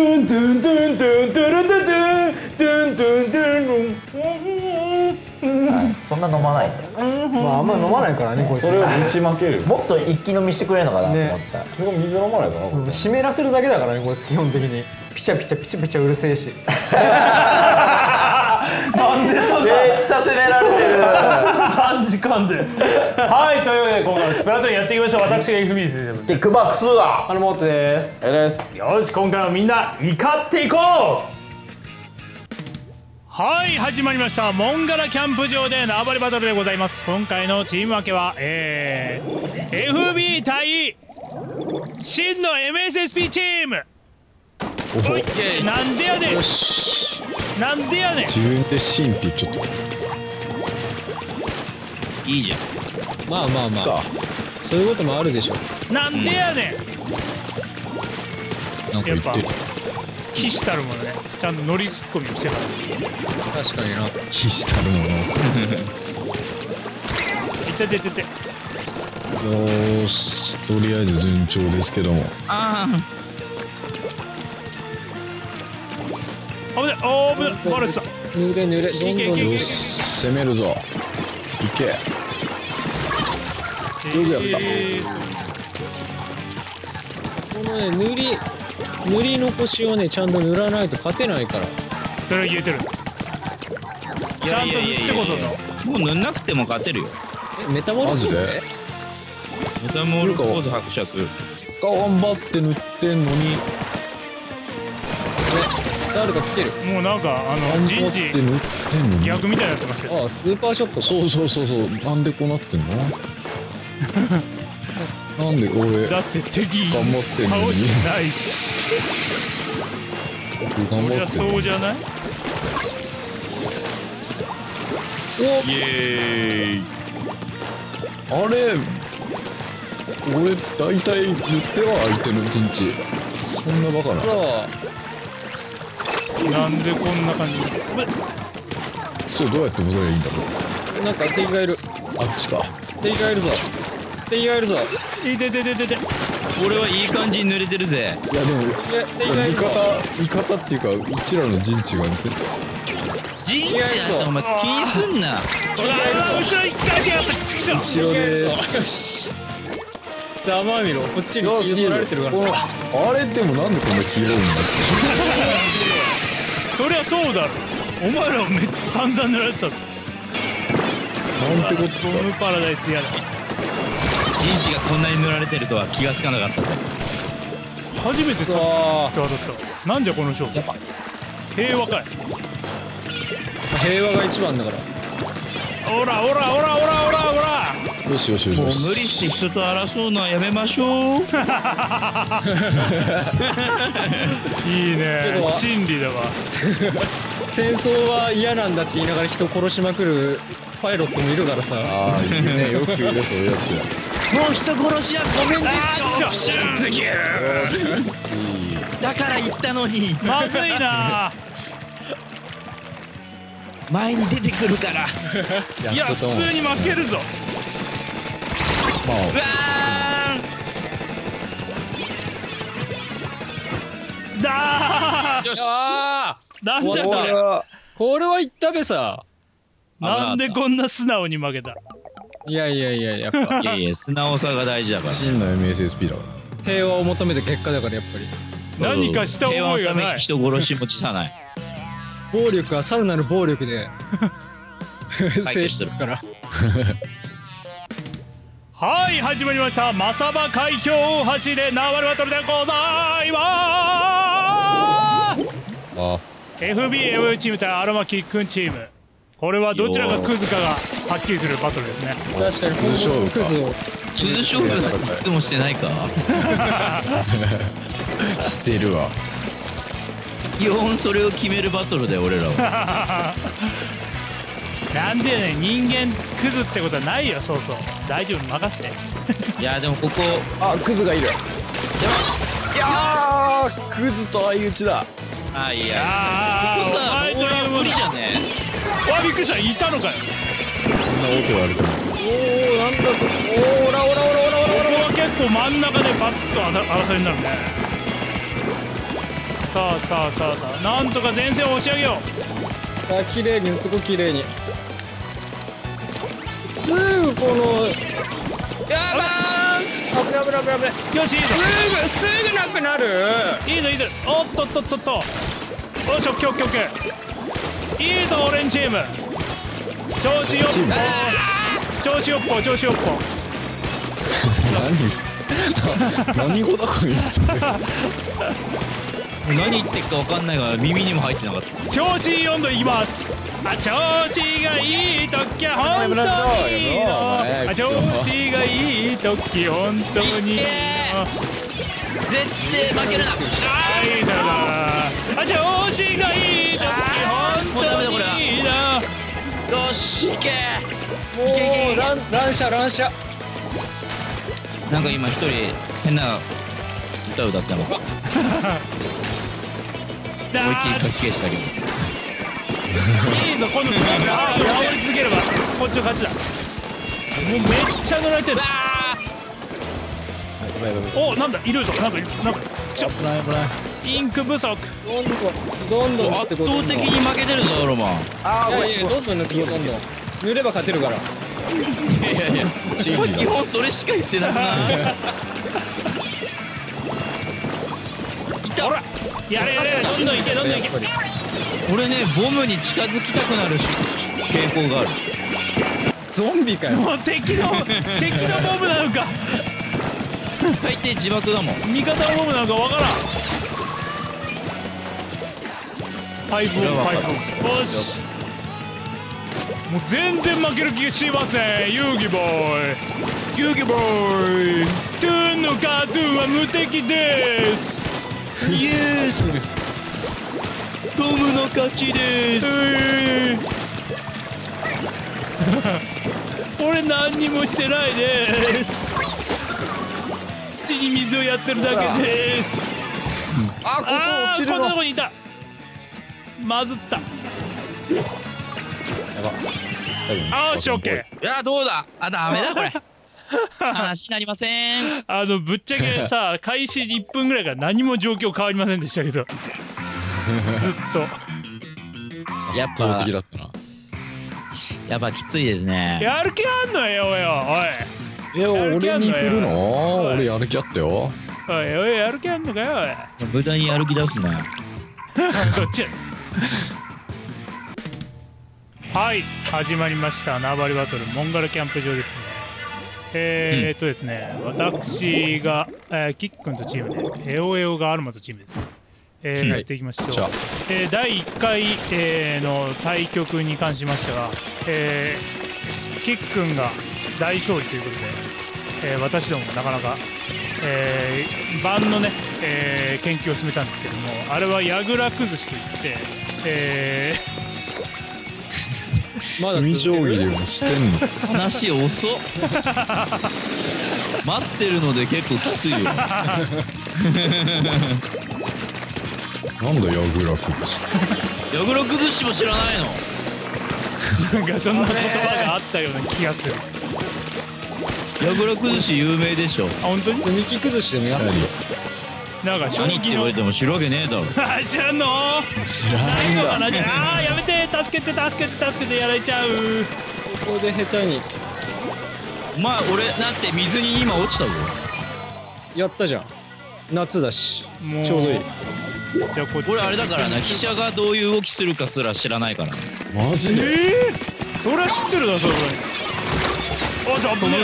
ントゥントゥントゥントゥルトゥトゥントゥントゥントゥン。 そんな飲まないんだ。 まああんま飲まないからねこいつ。 それをぶちまける。 もっと一気飲みしてくれるのかなと思った。 それ水飲まないかな。 湿らせるだけだからねこいつ基本的に。ピチャピチャピチャピチャうるせえし。なんでそんな。 めっちゃ責められてる。 短時間で。はいというわけで今回のスプラトゥーンやっていきましょう。私が FB7 キックバックスはモットです。 です。 よし今回はみんな怒っていこう。はい始まりました。モンガラキャンプ場で縄張りバトルでございます。今回のチーム分けはFB 対真の MSSP チーム。おいなんでやねん。なんでやねん。 自分でシンって言っちゃった。 いいじゃん。 まあまあまあそういうこともあるでしょ。 なんでやねん。 なんか言ってる。 騎士たるものねちゃんとノリツッコミをしてから。 確かにな。 騎士たるもの。 いてててて。 よーし、とりあえず順調ですけども。 あ危ない。あー危ない。バレてた。 濡れ濡れどんどんよし、攻めるぞ。いけ。よくやった。 このね塗り残しをねちゃんと塗らないと勝てないから。 それは言えてる。ちゃんと塗ってこその。 もう塗んなくても勝てるよ。 メタモルフォーズマジでメタモルフォーズ伯爵。 頑張って塗ってんのに。 誰か来てる。 もうなんか人頑張事って塗ってんのに。 逆みたいになってますけど。 ああスーパーショット。 そうそうそうそう。なんでこうなってんの？なんで俺だって敵頑張ってんのに倒してないし。 僕頑いや張ってんのに。 そうじゃない。 イエーイ。 あれ俺大体塗っては相手の陣地。そんなバカな。 なんでこんな感じ。 そうどうやって戻ればいいんだろう。 なんか敵がいる。 あっちか。 敵がいるぞ。敵がいるぞ。 いててててて。 俺はいい感じに塗れてるぜ。 いやでも敵がいるぞ。 味方っていうかうちらの陣地が全然陣地なんてお前気にすんな。 後ろ一回やった。ちくしょう。 後ろでよし。ざまあみろ。こっちによし気を取られてるから。 このあれでもなんでこんな黄色いんだっそりゃそうだろ。お前らめっちゃ散々塗られてたぞ。 なんてことボムパラダイスやだ。 陣地がこんなに塗られてるとは気がつかなかったぜ。 初めてささ当たった。なんじゃこの勝負。平和かい。 あ平和が一番だから。 おらおらおらおらおらおら。 よしよしよしもうよし。 無理して人と争うのはやめましょう。 いいねちょっと真理だわ。 戦争は嫌なんだって言いながら人殺しまくるパイロットもいるからさ。 ああいいね。よくいるそういうやつ。 もう人殺しはごめんね。 ちょズキューだから言ったのに。 まずいな。 前に出てくるから。 いや普通に負けるぞ。 うわだー。 よし。 なんじゃこれ。 これはこれは言ったべさ。 なんでこんな素直に負けた。 いやいやいややっぱいやいや素直さが大事だから。 真の MSSP だか平和を求めた結果だからやっぱり。 何かした思いが平和のためない。 に人殺しも辞さない。 暴力はさらなる暴力で制してるから。 はい始まりました。マサバ海峡大橋で縄張りバトルでございまら。あ FBAV チーム対アロマキックンチーム。これはどちらがクズかがはっきりするバトルですね。 確かに今後のクズを通勝負なんていつもしてないか。 してるわ。 基本それを決めるバトルだよ俺らは。 なんでね人間クズってことはないよ。そうそう大丈夫任せて。 いやでもここあクズがいる。いやークズと相打ちだ。 あいやあここさお前と俺はいうもの無理じゃね。 わびっくりした。いたのかよ。 そんなオケはあるかも。 おおなんだとおらおらおらおらおらここは結構真ん中でバツッと争いになるね。 さあさあさあさあ、なんとか前線を押し上げよさあ綺麗に打っとこ綺麗に。すぐこのやばー危ない危ない危ない危ない。 う。よしいいぞすぐなくなる。 いいぞいいぞ。おっとっとっとっと。よし、オッケーオッケーオッケー。いいぞオレンジチーム。調子よっぽ調子よっぽ調子よっぽ。 何語だこいつ。 何言ってるか分かんないが耳にも入ってなかった。 調子いい温度いきます。あ、調子がいい時は本当にいいの。あ、調子がいい時本当にいいの。 絶対負けるな。 あ、いいぞあ、調子がいい時本当にいいの。 よし行け。 もう乱射乱射。 なんか今一人変な歌歌ったのか。思いっきり書き消したけど。 いいぞ、今度あー守り続ければこっちの勝ちだ。もうめっちゃ乗られてる。お、なんだいるぞ。なんか危ない危ない。 インク不足。 どんどん圧倒的に負けてるぞロマン。 いやいやどんどん塗ってこどんどん塗れば勝てるから。 いやいや基本それしか言ってなくない。いた。 やれやれ、どんどんいけどんどんいけ。 俺ねボムに近づきたくなる傾向がある。 ゾンビかよ。 もう敵のボムなのか大抵自爆だもん。 味方のボムなのかわからん。ファイブオンファイブオン。よし、もう全然負ける気がしません。遊戯ボーイ遊戯ボーイ。トゥーンのカートゥーンは無敵です。 イエストムの勝ちです。 俺何にもしてないです。土に水をやってるだけです。 あ、ここ落ちるこんなとの。 こにいた。まずった。 やば。 あーし、オッケー。 いやどうだ。あ、ダメだこれ。話になりません。 ぶっちゃけさ、開始1分ぐらいから何も状況変わりませんでしたけどずっとやっ圧倒ぱ的だったな。 やっぱきついですね。 やる気あんのよおい俺に振るの？俺やる気あったよ。 おいおいやる気あんのかよおい。 豚にやる気出すな。 どっちや。はい、始まりました縄張りバトルモンガルキャンプ場ですね。ですね、私が、キックンとチームでエオエオがアルマとチームですね、やっていきましょう。第1回、の対局に関しましては、キックンが大勝利ということで、私どもなかなか、盤のね、研究を進めたんですけども、あれは矢倉崩しといって、 まだ炭将棋でもしてんの？ 話遅っ。待ってるので結構きついよ。 なんだ矢倉崩し。 矢倉崩しも知らないの？ なんかそんな言葉があったような気がする。 矢倉崩し有名でしょ。 あ、本当に？ 積み木崩しでもやるよ。 なんか将何って棋の言われても知るわけねえだろ。 あ、知らんの？ 知らないんだ。 ないのかな。あー、やめて、助けて助けて助けて、やられちゃう。 ここで下手にお前俺なんて水に今落ちたぞ。 やったじゃん。夏だしもうちょうどいい。 じゃあこっち。 俺あれだからな、飛車がどういう動きするかすら知らないから。 マジで？ それは知ってるだそれ。あ、じゃあ飛ぶんだ。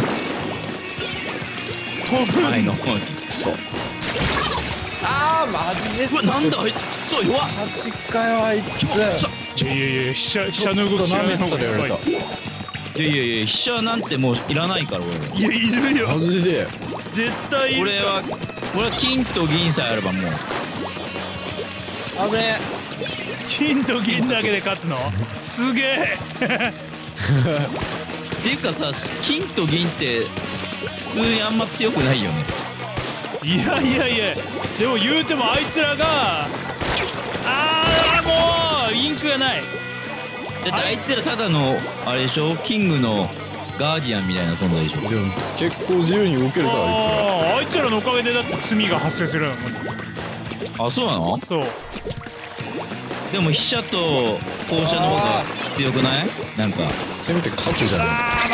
飛ぶんだ。 前の方に。 そう。 あーマジです。 うわなんだあいつそう弱っ。 マジかよあいつ。 いやいやいや、飛車の動き知らない方がやばい。 いやいやいや飛車なんてもういらないから俺は。 いや、いるよ。 マジで。 絶対いる。 俺は金と銀さえあればもう。 あぶね金と銀だけで勝つの？すげえ。 っていうかさ、金と銀って普通にあんま強くないよね。 いやいやいや、でも言うてもあいつらがもうインクがない。 だってあいつらただのあれでしょ、キングのガーディアンみたいな存在でしょ。 でも結構自由に動けるさあいつら。 あいつらのおかげでだって罪が発生するの。 あ、そうなの？ そう。 でも飛車と放射の方が強くない？なんかせめて角じゃね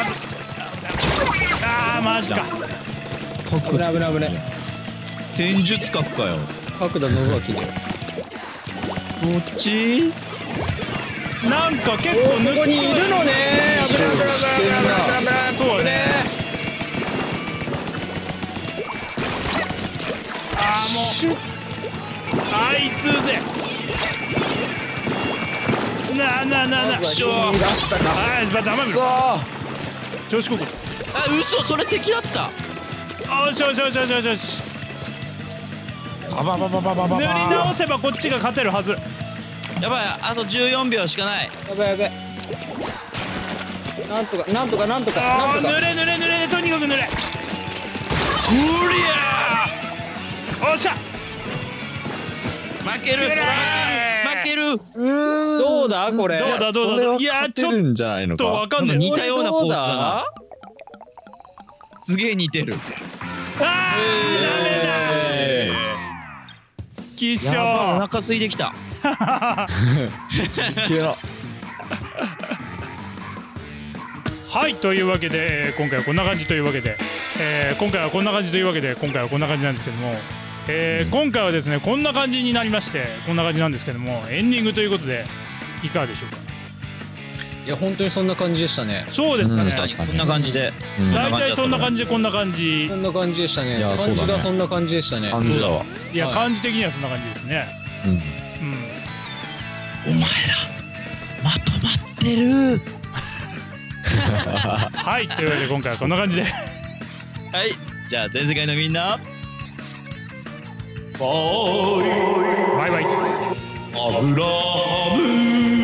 マジか。 危ない危ない危ない。 戦術核かよ。 角田信明で。 どっち？ なんか結構ここにいるのね。危ない危ない危ない危ない危ない。 そうね。もうあいつぜ。 しょ出したか。 はい、バタマさあ調子こく。 あ、嘘、それ敵だった。 よしよしよしよしよしよし。 バババババババ塗り直せばこっちが勝てるはず。 やばい、あと14秒しかない。 やばいやばい。なんとかなんとかなんとかああ、 なんとか。 濡れ濡れ濡れ、とにかく濡れ。 うりゃおっしゃ。 負ける負ける。 どうだこれ。 どうだどうだ。 これはいやちょっ勝てるんじゃないのとわか。 かんない。 似たようなポーズだどうだな。すげえ似てる。 あえあ、きっしょやばい、お腹空いてきた。 ーいやはいというわけで今回はこんな感じというわけで、今回はこんな感じというわけで今回はこんな感じなんですけども、今回はですねこんな感じになりましてこんな感じなんですけどもエンディングということでいかがでしょうか。 いや本当にそんな感じでしたね。 そうですね、 確かにこんな感じで。 大体そんな感じでこんな感じそんな感じでしたね。 いやそうだね感じがそんな感じでしたね。 感じだわ。 いや、 はい感じ的にはそんな感じですね。 うんうんお前らまとまってる。 はいというわけで今回はこんな感じではい、じゃあ全世界のみんなバイバイ。 アブラハム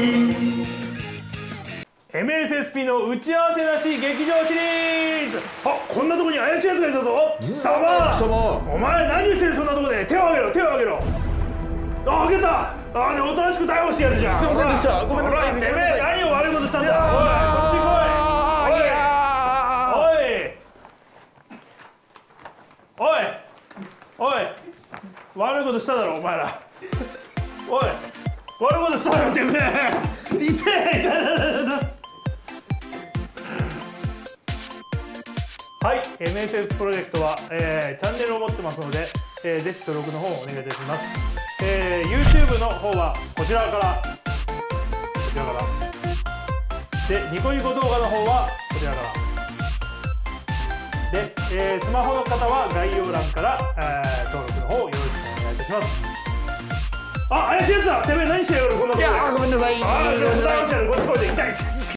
MSSP の打ち合わせなし劇場シリーズ。あ、こんなとこに怪しいやつがいたぞ。貴様お前何してる。そんなとこで手を挙げろ手を挙げろ。あ、開けた。あ、ね、おとなしく逮捕してやるじゃん。すいませんでした。ごめんなさい。てめえ何を悪いことしたんだ。おい、こっち来い。おいおいおい、悪いことしただろお前ら。おい、悪いことしただろてめえ。痛い。はい、MSS プロジェクトは、チャンネルを持ってますので、ぜひ登録の方をお願いいたします。YouTube の方はこちらからで、ニコニコ動画の方はこちらからで、スマホの方は概要欄から、登録の方よろしくお願いいたします。あ、怪しいやつだ。てめえ何してやがるこんなとこで。いや、ごめんなさい。